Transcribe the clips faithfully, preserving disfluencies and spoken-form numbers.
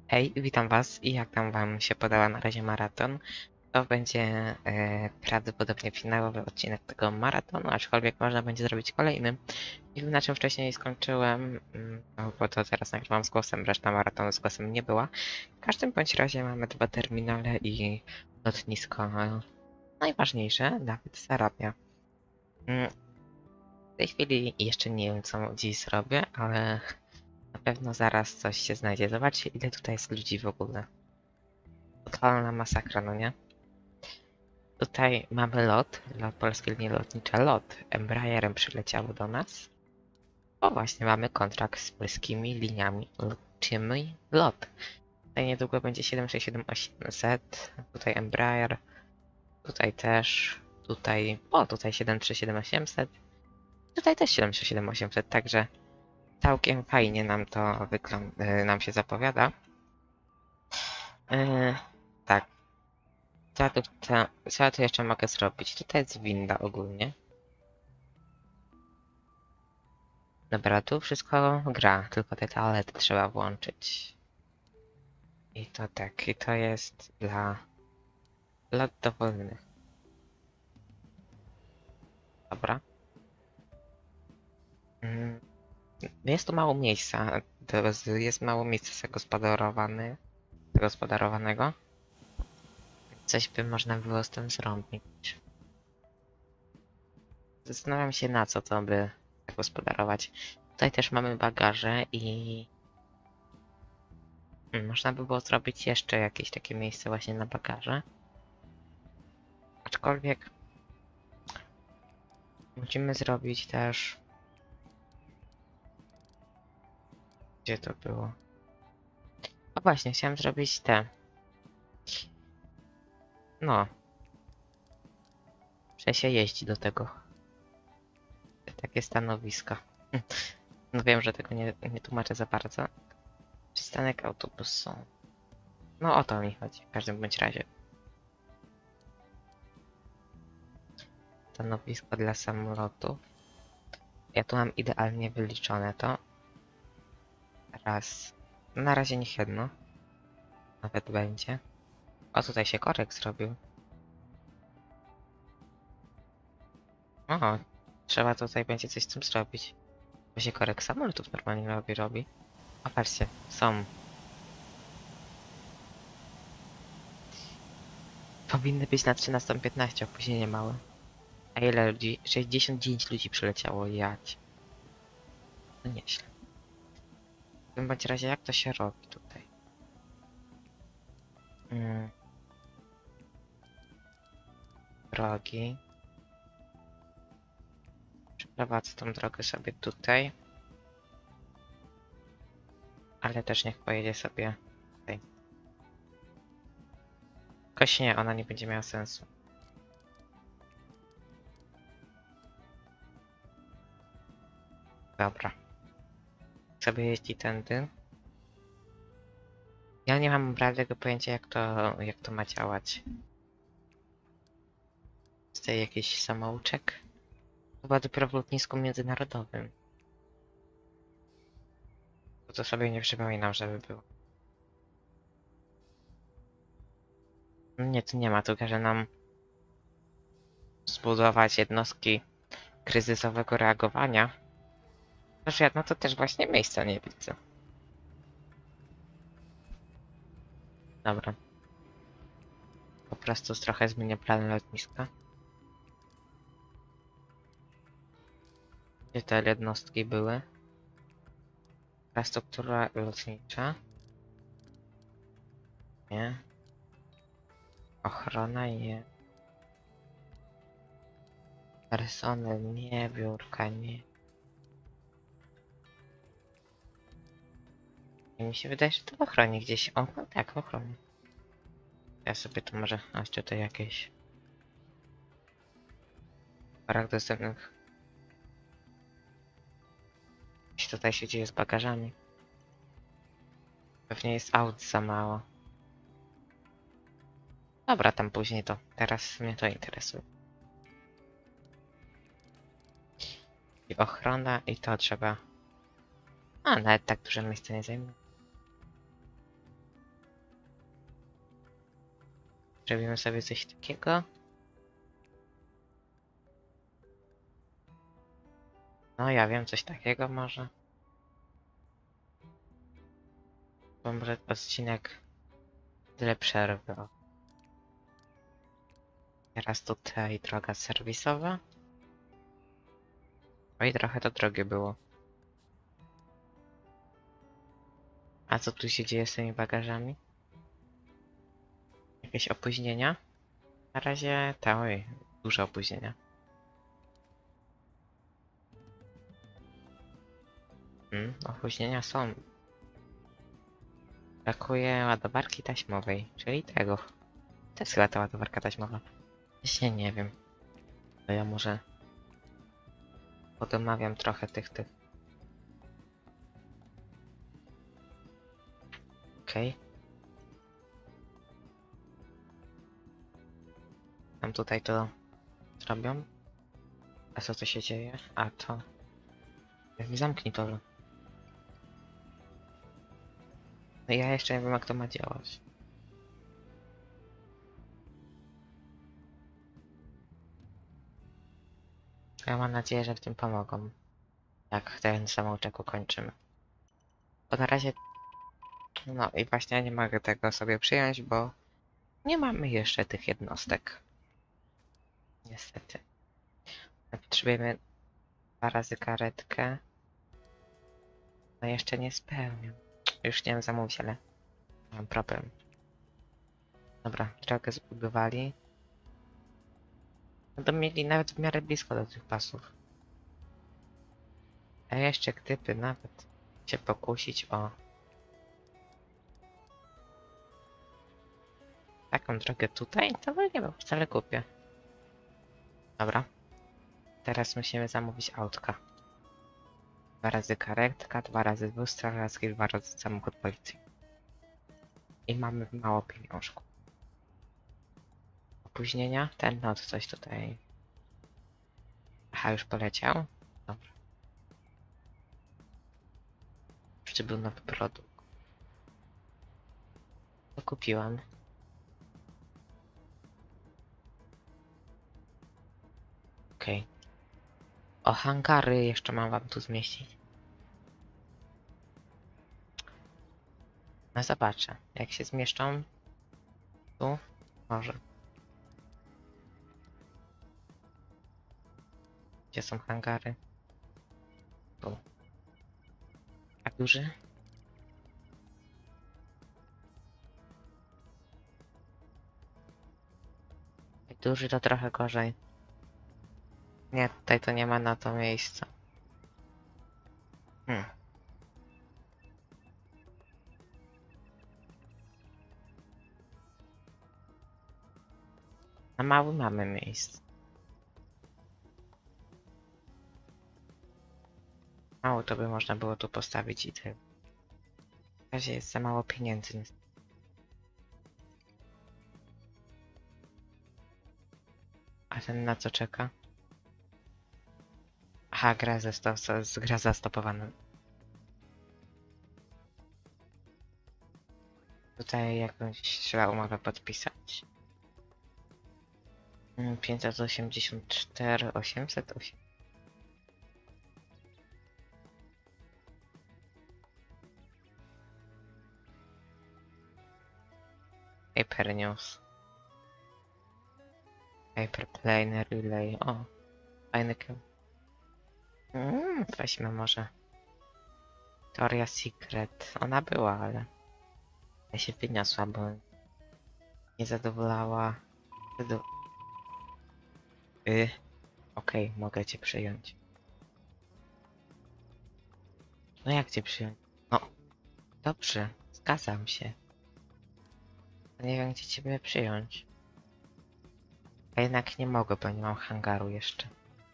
Hej, witam was i jak tam wam się podoba na razie maraton? To będzie e, prawdopodobnie finałowy odcinek tego maratonu, aczkolwiek można będzie zrobić kolejny. I na czym wcześniej skończyłem, mm, no, bo to teraz nagrywam z głosem, reszta maratonu z głosem nie była. W każdym bądź razie mamy dwa terminale i lotnisko. e, Najważniejsze, Dawid zarabia. Mm, W tej chwili jeszcze nie wiem, co dziś zrobię, ale na pewno zaraz coś się znajdzie. Zobaczcie, ile tutaj jest ludzi w ogóle. Totalna masakra, no nie? Tutaj mamy lot, lot polskie linie lotnicze, lot Embraerem przyleciało do nas. O właśnie, mamy kontrakt z polskimi liniami lotniczymi lot. Tutaj niedługo będzie siedem sześć siedem osiemset, tutaj Embraer, tutaj też, tutaj, o tutaj siedem trzy siedem osiemset, tutaj też siedem trzy siedem osiemset, także całkiem fajnie nam to wygląda, nam się zapowiada. Yy, tak, co ja tu, co, co ja tu jeszcze mogę zrobić? Tutaj jest winda ogólnie. Dobra, tu wszystko gra, tylko te toalety trzeba włączyć. I to tak, i to jest dla lot dowolnych. Dobra. Mm, Jest tu mało miejsca, to jest mało miejsca zagospodarowane, zagospodarowanego. Coś by można było z tym zrobić. Zastanawiam się, na co to by zagospodarować. Tutaj też mamy bagaże i mm, można by było zrobić jeszcze jakieś takie miejsce właśnie na bagaże. Aczkolwiek musimy zrobić też... Gdzie to było? O właśnie, chciałem zrobić te... No. Że się jeździ do tego. Takie stanowiska. No wiem, że tego nie, nie tłumaczę za bardzo. Przystanek autobusu. No o to mi chodzi, w każdym bądź razie. Stanowisko dla samolotów. Ja tu mam idealnie wyliczone to. Raz. Na razie niech jedno. Nawet będzie. O, tutaj się korek zrobił. O, trzeba tutaj będzie coś z tym zrobić. Bo się korek samolotów normalnie robi, robi. A patrzcie, są. Powinny być na trzynaście piętnaście, opóźnienie małe. A ile ludzi? sześćdziesiąt dziewięć ludzi przyleciało, jać. No nieźle. W tym bądź razie jak to się robi tutaj? Mm. Drogi. Przeprowadzę tą drogę sobie tutaj. Ale też niech pojedzie sobie tutaj. Jakoś nie, ona nie będzie miała sensu. Dobra. Sobie jeździ tędy. Ja nie mam prawdziwego pojęcia jak to, jak to ma działać. Jest tutaj jakiś samouczek? Chyba dopiero w lotnisku międzynarodowym. Bo to sobie nie przypominam, żeby było. Nie, tu nie ma, tu każe nam zbudować jednostki kryzysowego reagowania. Chociaż ja no to też właśnie miejsca nie widzę. Dobra. Po prostu trochę zmienię plan lotniska. Gdzie te jednostki były? Infrastruktura lotnicza. Nie. Ochrona nie. Personel nie. Biurka nie. I mi się wydaje, że to w ochronie gdzieś. O, no tak, w ochronie. Ja sobie tu może... A, tutaj jakieś... Brak dostępnych... Coś tutaj się dzieje z bagażami. Pewnie jest aut za mało. Dobra, tam później to. Teraz mnie to interesuje. I ochrona i to trzeba... A, nawet tak duże miejsce nie zajmuje. Zrobimy sobie coś takiego. No ja wiem, coś takiego może. Bo może odcinek tyle przerwy. O. Teraz tutaj droga serwisowa. Oj, trochę to drogie było. A co tu się dzieje z tymi bagażami? Jakieś opóźnienia? Na razie, ta, oj, duże opóźnienia. Hmm, opóźnienia są. Brakuje ładowarki taśmowej, czyli tego. To jest chyba ta ładowarka taśmowa. Właśnie nie wiem. To ja może podomawiam trochę tych tych. Okej. Okay. Tam tutaj to zrobią. A co to się dzieje? A to... Zamknij to. No ja jeszcze nie wiem, jak to ma działać. Ja mam nadzieję, że w tym pomogą. Jak ten samouczek ukończymy. Bo na razie... No i właśnie nie mogę tego sobie przyjąć, bo nie mamy jeszcze tych jednostek. Niestety. Potrzebujemy dwa razy karetkę. No jeszcze nie spełniam. Już nie wiem zamówić, ale mam problem. Dobra, drogę zbudowali. No to mieli nawet w miarę blisko do tych pasów. A jeszcze gdyby nawet się pokusić o taką drogę tutaj, to by nie było wcale głupie. Dobra. Teraz musimy zamówić autka. Dwa razy karetka, dwa razy wóz strażacki, dwa razy samochód policji. I mamy mało pieniążków. Opóźnienia? Ten not coś tutaj... Aha, już poleciał? Dobra. Czy był nowy produkt? To kupiłam. Okej. Okay. O, hangary jeszcze mam wam tu zmieścić. No zobaczę, jak się zmieszczą. Tu? Może. Gdzie są hangary? Tu. A duży? Duży to trochę gorzej. Nie, tutaj to nie ma na to miejsca. Hmm. Na mały mamy miejsce. Mało to by można było tu postawić i tyle. W razie jest za mało pieniędzy. A ten na co czeka? Aha, gra, zasto gra zastopowana. Tutaj jakąś trzeba umowę podpisać. pięćset osiemdziesiąt cztery, osiemset osiem. Paper News. Paper Plane Relay. O, fajny kieł. Mm, weźmy może. Teoria Secret. Ona była, ale ja się wyniosła, bo nie zadowalała. Zado... Y... Okej, okay, mogę cię przyjąć. No jak cię przyjąć? No, dobrze, zgadzam się. Nie wiem, gdzie ciebie przyjąć. A jednak nie mogę, bo nie mam hangaru jeszcze.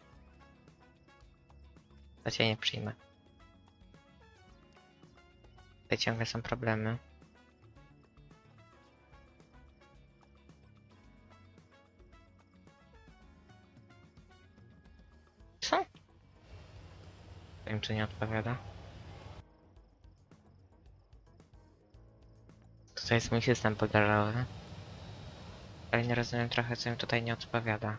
To cię nie przyjmę. Tutaj ciągle są problemy. Co? Nie wiem, czy nie odpowiada. Tutaj jest mój system bagażowy. Ale nie rozumiem trochę, co im tutaj nie odpowiada.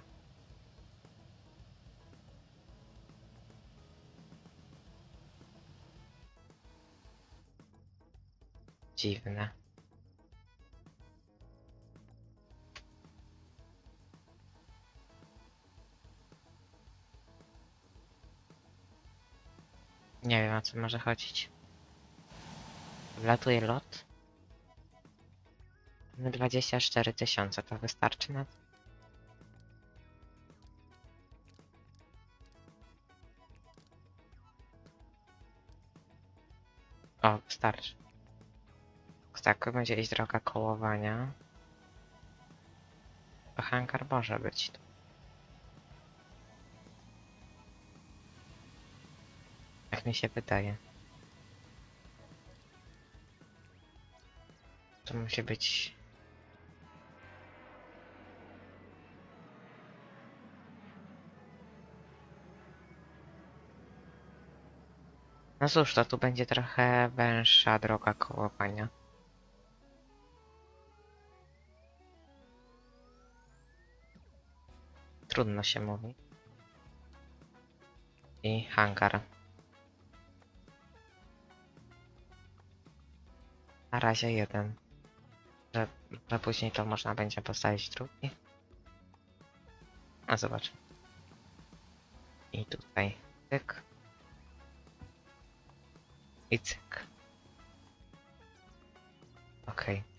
Dziwne. Nie wiem, o co może chodzić. Wlatuje lot? dwadzieścia cztery tysiące, to wystarczy na to? O, wystarczy. Tak, będzie iść droga kołowania. To hangar może być tu. Jak mi się wydaje. To musi być... No cóż, to tu będzie trochę węższa droga kołowania. Trudno się mówi. I hangar. Na razie jeden. Że, że później to można będzie postawić drugi. A zobacz. I tutaj cyk. I cyk. Okej. Okay.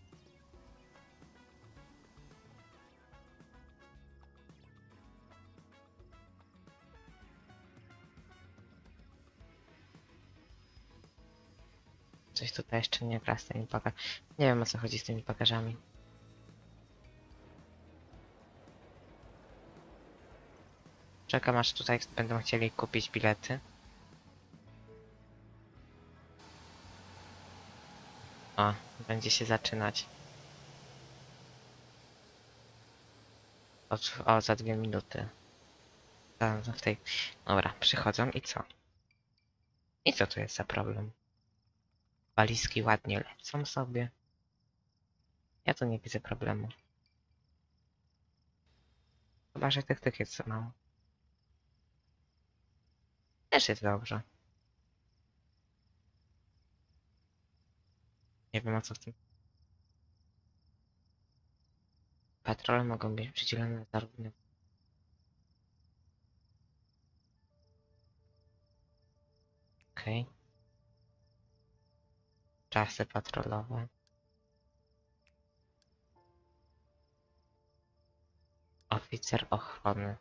Coś tutaj jeszcze nie gra z tymi bagażami. Nie wiem, o co chodzi z tymi bagażami. Czekam, aż tutaj będą chcieli kupić bilety. O, będzie się zaczynać. O, o za dwie minuty. Za, za w tej... Dobra, przychodzą i co? I co tu jest za problem? Walizki ładnie lecą sobie. Ja tu nie widzę problemu. Chyba, że tych tych jest za mało. Też jest dobrze. Nie wiem, o co w tym... Patrole mogą być przydzielone zarówno... Okej. Okay. Czasy patrolowe. Oficer ochrony.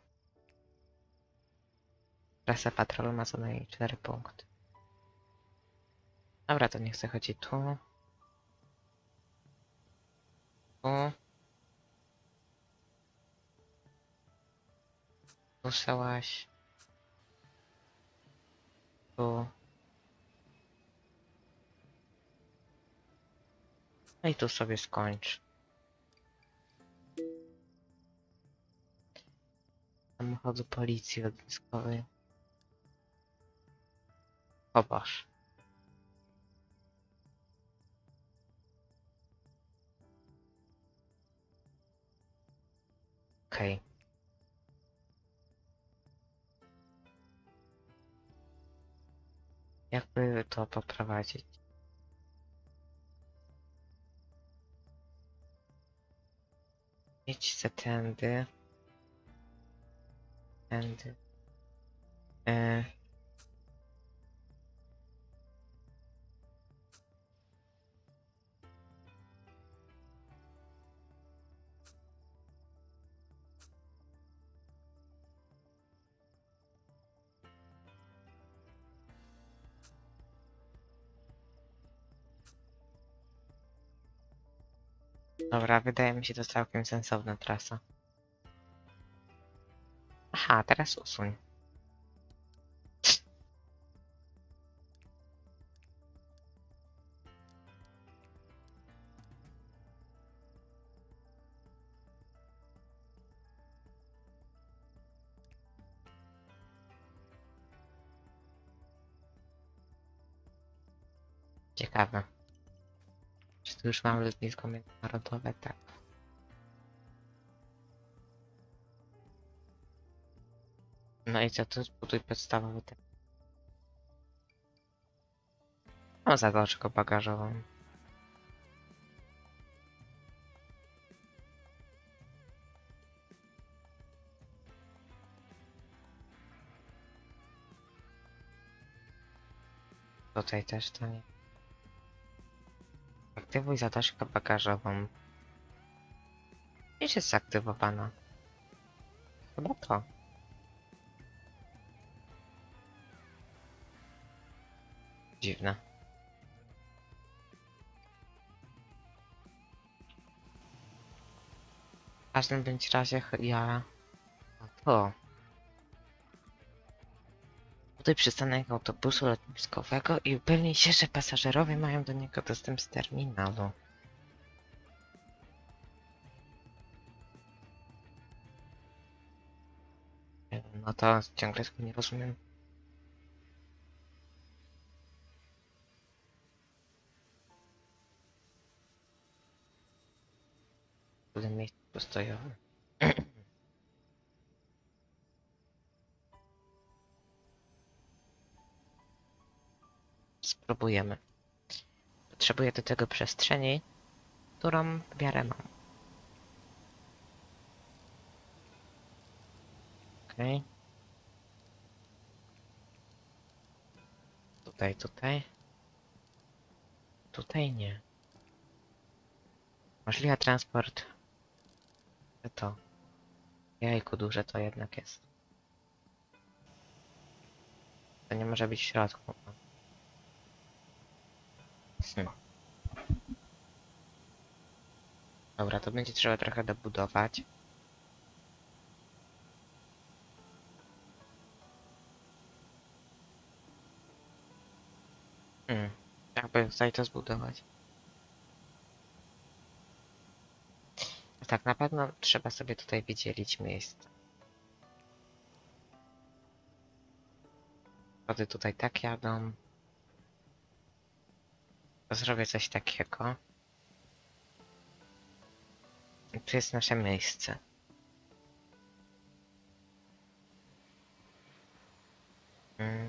Klasa patrolu ma co najmniej cztery punkty. Dobra, to nie chcę chodzić tu. Tu. Tu szałaś. Tu. No i tu sobie skończ. Samochodu policji lotniskowej. O Boże. Okej. Okay. Jakby to poprowadzić? Jedź se tędy. Tędy. E... Dobra, wydaje mi się to całkiem sensowna trasa. Aha, teraz usuń. Ciekawe. Czy tu już mam lotnisko międzynarodowe? Tak. No i co tu zbuduj podstawowy ten. No zalożkę bagażową. Tutaj też to nie. Aktywuj zalożkę bagażową. Już jest zaktywowana. Chyba to. Dziwne. W każdym bądź razie ch- ja... A to... Tutaj przystanek autobusu lotniskowego i upewnij się, że pasażerowie mają do niego dostęp z terminalu. No to ciągle tego nie rozumiem. W tym miejscu postojowym. Spróbujemy. Potrzebuję do tego przestrzeni, którą w miarę mam. Okej. Okay. Tutaj, tutaj. Tutaj nie. Możliwy transport. To. Jajku, duże to jednak jest. To nie może być w środku. Hmm. Dobra, to będzie trzeba trochę dobudować. Hmm. Jakby tutaj to zbudować. Tak, na pewno trzeba sobie tutaj wydzielić miejsce. Wody tutaj tak jadą. Zrobię coś takiego. I tu jest nasze miejsce. Hmm.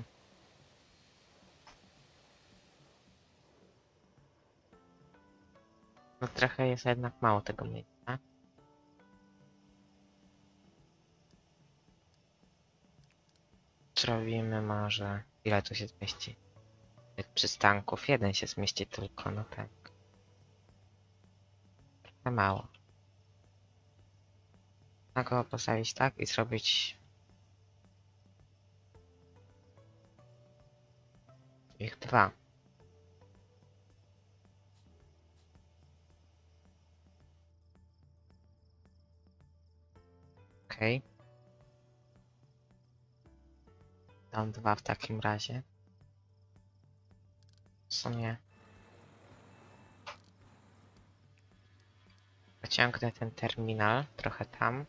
No trochę jest jednak mało tego miejsca. Zrobimy może... Ile tu się zmieści? Tych przystanków. Jeden się zmieści tylko, no tak. Trochę mało. Można go postawić tak i zrobić... Ich dwa. Okej. Okay. Dam dwa w takim razie. W sumie... Pociągnę ten terminal trochę tam.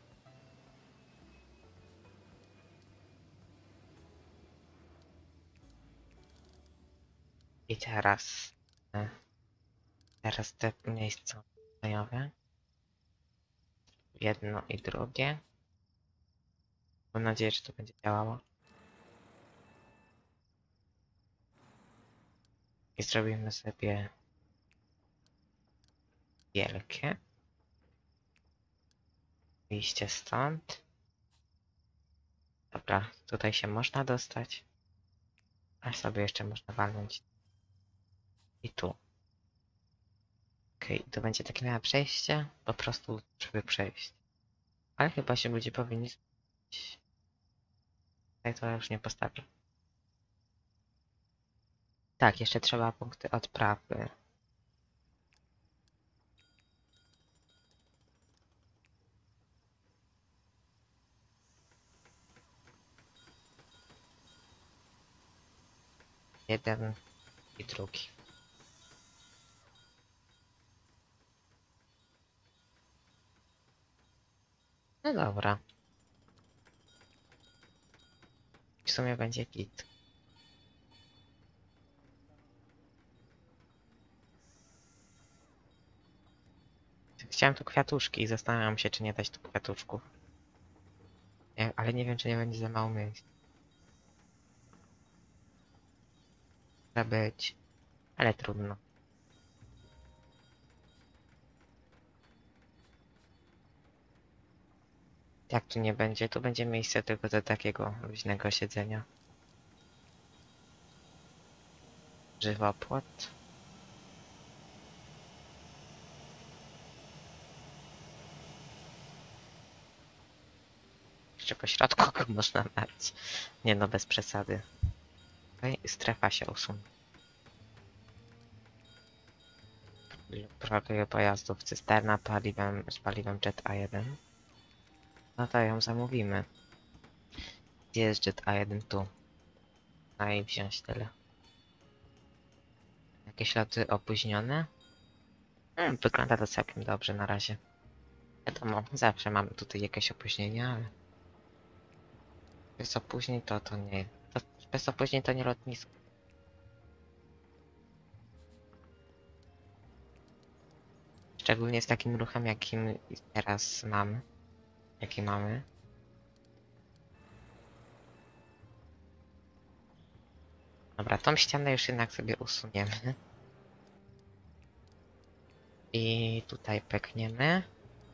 I teraz... e, Teraz te miejsca kolejowe. Jedno i drugie. Mam nadzieję, że to będzie działało. I zrobimy sobie wielkie. Wyjście stąd. Dobra, tutaj się można dostać. A sobie jeszcze można walnąć. I tu. Okej, okay, to będzie takie małe przejście. Po prostu, żeby przejść. Ale chyba się ludzie powinni... Tutaj to już nie postawię. Tak, jeszcze trzeba punkty odprawy. Jeden i drugi. No dobra. W sumie będzie git. Chciałem tu kwiatuszki i zastanawiam się, czy nie dać tu kwiatuszków. Nie, ale nie wiem, czy nie będzie za mało miejsc. Może być, ale trudno. Jak tu nie będzie, tu będzie miejsce tylko do takiego luźnego siedzenia. Żywopłot. Jeszcze po środku go można dać. Nie no, bez przesady. Tutaj strefa się usunie. Rodzaju pojazdów, cysterna paliwem, z paliwem Jet A jeden. No to ją zamówimy. Gdzie jest Jet A jeden? Tu. A i wziąć tyle. Jakieś loty opóźnione? Hmm, wygląda to całkiem dobrze na razie. Wiadomo, zawsze mamy tutaj jakieś opóźnienia, ale... Bez opóźnień to to nie... To, bez opóźnień to nie lotnisko. Szczególnie z takim ruchem, jakim teraz mamy. Jaki mamy. Dobra, tą ścianę już jednak sobie usuniemy. I tutaj pekniemy.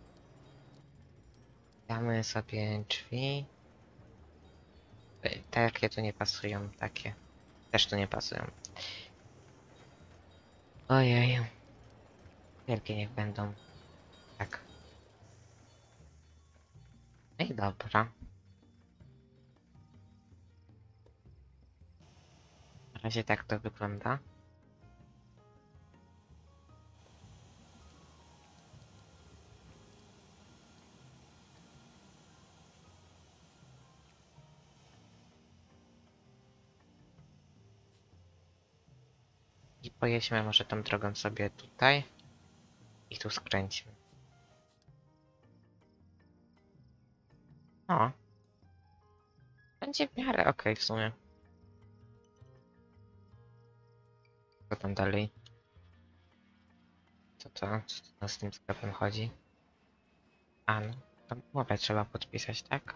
Damy sobie drzwi. Takie tu nie pasują, takie. Też tu nie pasują. Ojej. Wielkie niech będą. Tak. No i dobra. Na razie tak to wygląda. I pojedźmy może tą drogą sobie tutaj. I tu skręcimy. O. Będzie w miarę okej w sumie. Co tam dalej? Co to? Co to z tym sklepem chodzi? A no, to umowę trzeba podpisać, tak?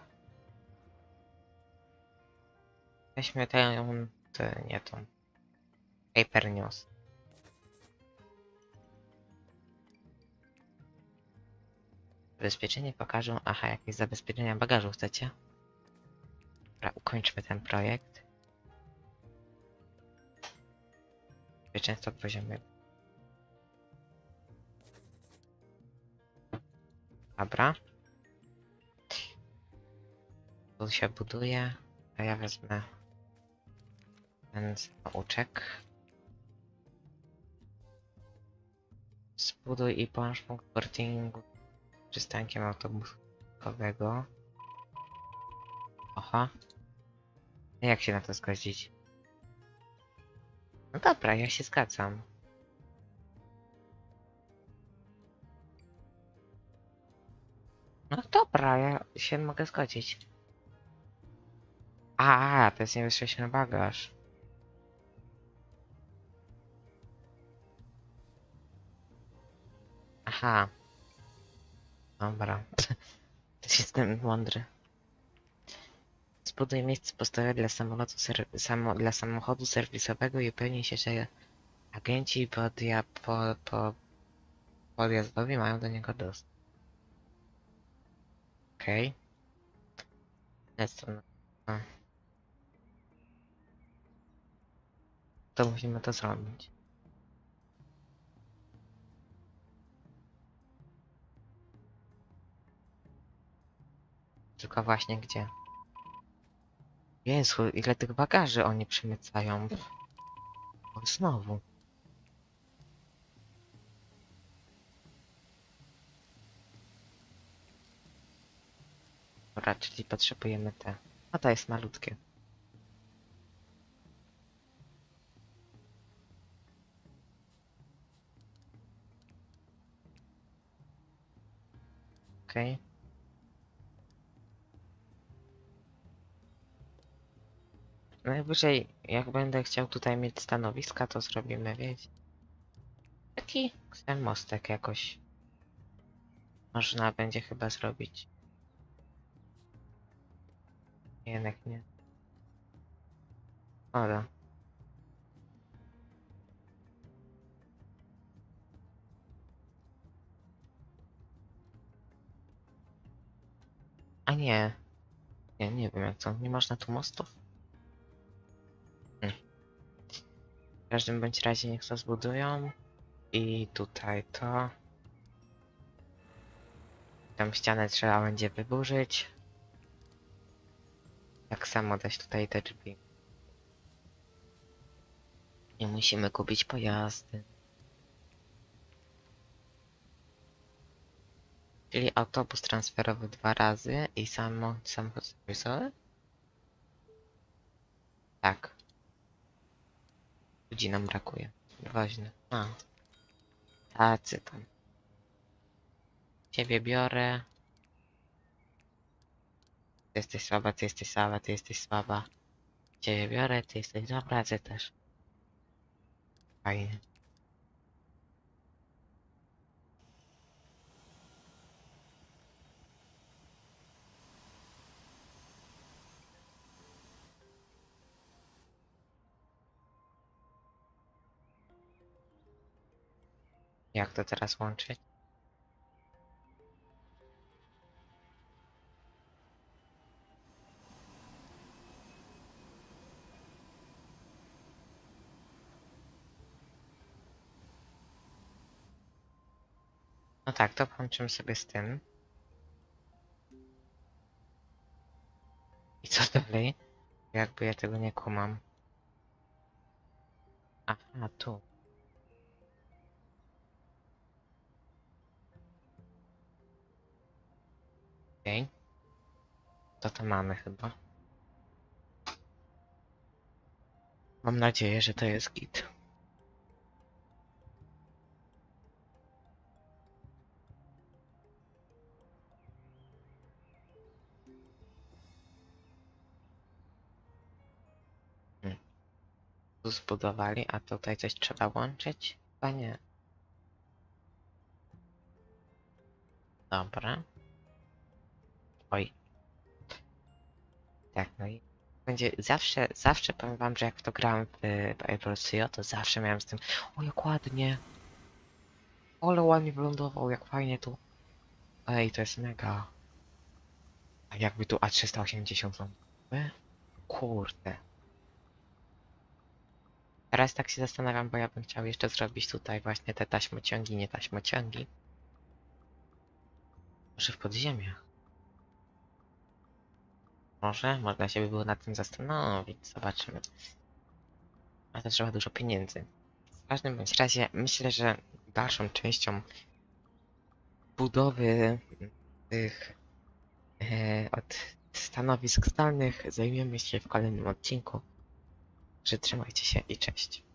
Weźmy tę, tę, nie tą. Paper News. Zabezpieczenie pokażą... Aha, jakieś zabezpieczenia bagażu chcecie? Dobra, ukończmy ten projekt. Bezpieczeństwo poziomy. Dobra. Tu się buduje, a ja wezmę ten samouczek. Zbuduj i połącz punkt boardingu z przystankiem autobusowego. Oha. Jak się na to zgodzić? No dobra, ja się zgadzam. No dobra, ja się mogę zgodzić. A, to jest niebezpieczny bagaż. Aha. Dobra. Jestem mądry. Zbuduj miejsce postojowe dla samolotu ser samo dla samochodu serwisowego i upewnij się, że agenci podja po po podjazdowi mają do niego dostęp. Okej. Okay. Jest to... No. To musimy to zrobić. Tylko właśnie gdzie? Jezu, ile tych bagaży oni przemycają. O, znowu. Dobra, czyli potrzebujemy te. A to jest malutkie. Okej. Okay. Najwyżej, jak będę chciał tutaj mieć stanowiska, to zrobimy, wiecie. Taki ten mostek jakoś. Można będzie chyba zrobić. Jednak nie. Dobra. A nie. Nie, nie wiem jak to. Nie można tu mostów? Hmm. W każdym bądź razie niech to zbudują. I tutaj to. Tą ścianę trzeba będzie wyburzyć. Tak samo dać tutaj te drzwi. I musimy kupić pojazdy. Czyli autobus transferowy dwa razy i samo samochód serwisowy? Tak. Ludzi nam brakuje. Woźny. A. Tacy tam. Ciebie biorę. Ty jesteś słaba, ty jesteś słaba, ty jesteś słaba. Ciebie biorę, ty jesteś dobra, ty też. Fajnie. Jak to teraz łączyć? No tak, to połączymy sobie z tym. I co dalej? Jakby ja tego nie kumam. Aha, tu. Okej. Okay. To to mamy chyba. Mam nadzieję, że to jest git. Hmm. Tu zbudowali, a tutaj coś trzeba łączyć? Chyba nie. Dobra. Oj. Tak, no i będzie zawsze, zawsze powiem wam, że jak w to grałem w Evolucio, to zawsze miałem z tym, o jak ładnie. Ale ładnie wylądował, jak fajnie tu. Ej, to jest mega. A jakby tu A trzysta osiemdziesiąt lądowały? Kurde. Teraz tak się zastanawiam, bo ja bym chciał jeszcze zrobić tutaj właśnie te taśmociągi, nie taśmociągi. Może w podziemiach. Może? Można się by było nad tym zastanowić. Zobaczymy. Ale to trzeba dużo pieniędzy. W każdym bądź razie myślę, że dalszą częścią budowy tych e, od stanowisk zdalnych zajmiemy się w kolejnym odcinku. Że trzymajcie się i cześć.